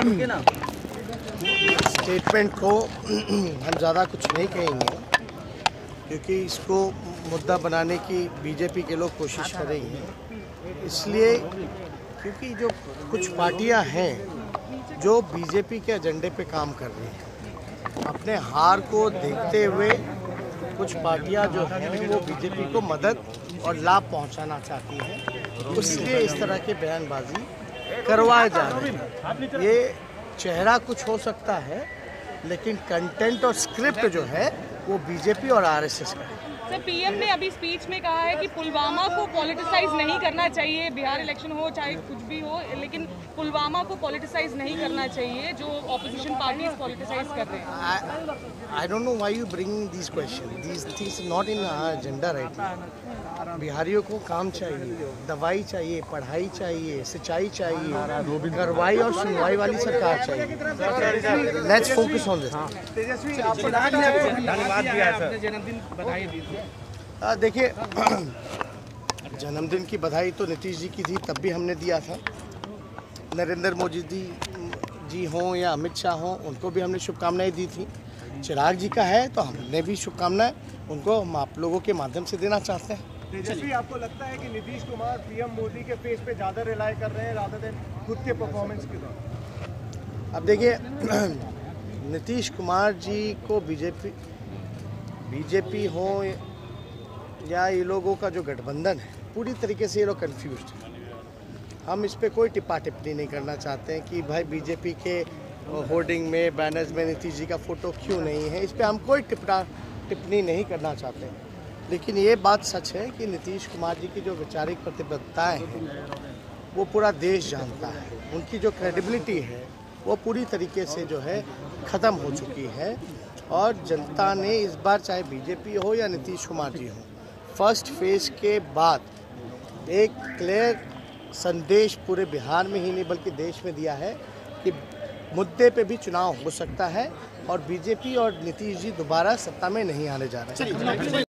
Statement को हम ज़्यादा कुछ नहीं कहेंगे, क्योंकि इसको मुद्दा बनाने की बीजेपी के लोग कोशिश करेंगे। इसलिए क्योंकि जो कुछ पार्टियां हैं जो बीजेपी के एजेंडे पे काम कर रही हैं, अपने हार को देखते हुए कुछ पार्टियां जो हैं वो बीजेपी को मदद और लाभ पहुंचाना चाहती हैं, इसलिए इस तरह के बयानबाजी करवाए जा रहे हैं। ये चेहरा कुछ हो सकता है, लेकिन कंटेंट और स्क्रिप्ट जो है वो बीजेपी और आरएसएस का है। सर, पीएम ने अभी स्पीच में कहा है कि पुलवामा को पॉलिटिसाइज नहीं करना चाहिए। बिहार इलेक्शन हो चाहे कुछ भी हो, लेकिन पुलवामा को पॉलिटिसाइज नहीं करना चाहिए, जो ऑपोजिशन पार्टीज पॉलिटिसाइज कर रहे हैं। I don't know why you bringing this question, this things not in our agenda right now. बिहारियों को काम चाहिए, दवाई चाहिए, पढ़ाई चाहिए, सिंचाई चाहिए, कार्रवाई और सुनवाई वाली सरकार चाहिए। Let's focus on this. Tejashwi, आपको धन्यवाद दिया सर, जन्मदिन बधाई दीजिए। देखिए, जन्मदिन की बधाई तो नीतीश जी की थी, तब भी हमने दिया था। नरेंद्र मोदी जी हों या अमित शाह हों, उनको भी हमने शुभकामनाएं दी थी। चिराग जी का है तो हमने भी शुभकामनाएं उनको हम आप लोगों के माध्यम से देना चाहते हैं। तेजस्वी, आपको लगता है कि नीतीश कुमार पीएम मोदी के फेस पे ज़्यादा रिलाई कर रहे हैं रादर देन खुद के परफॉर्मेंस के दौरान? अब देखिए, नीतीश कुमार जी को बीजेपी हो या ये लोगों का जो गठबंधन है, पूरी तरीके से ये लोग कन्फ्यूज्ड हैं। हम इस पे कोई टिप्पा टिप्पणी नहीं करना चाहते हैं कि भाई बीजेपी के होर्डिंग में, बैनर्स में नीतीश जी का फ़ोटो क्यों नहीं है। इस पे हम कोई टिप्पणी नहीं करना चाहते हैं। लेकिन ये बात सच है कि नीतीश कुमार जी की जो वैचारिक प्रतिबद्धताएँ हैं वो पूरा देश जानता है। उनकी जो क्रेडिबिलिटी है वो पूरी तरीके से जो है ख़त्म हो चुकी है, और जनता ने इस बार, चाहे बीजेपी हो या नीतीश कुमार जी हो, फर्स्ट फेज के बाद एक क्लियर संदेश पूरे बिहार में ही नहीं बल्कि देश में दिया है कि मुद्दे पे भी चुनाव हो सकता है और बीजेपी और नीतीश जी दोबारा सत्ता में नहीं आने जा रहे हैं।